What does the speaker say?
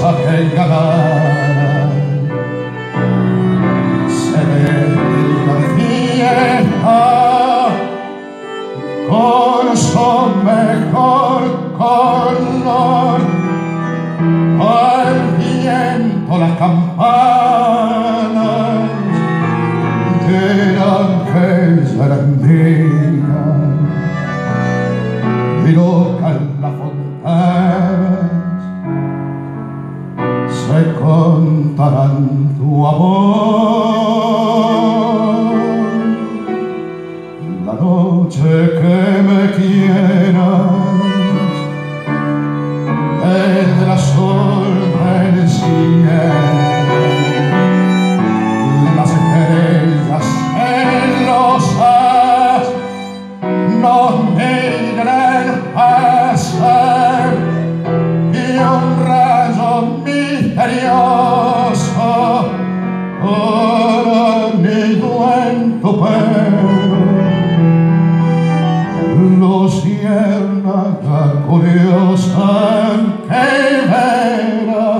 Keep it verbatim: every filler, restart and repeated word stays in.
rosa que engalara se vestía de fiesta con su mejor color. Al viento las campanas del ángel serendía y loca en las fontanas se contarán tu amor. La noche que me quieras desde la sol del cielo, las estrellas celosas nos migran pasar y un rayo misterioso por anillo en tu pelo. Luciérnaga curiosa que verá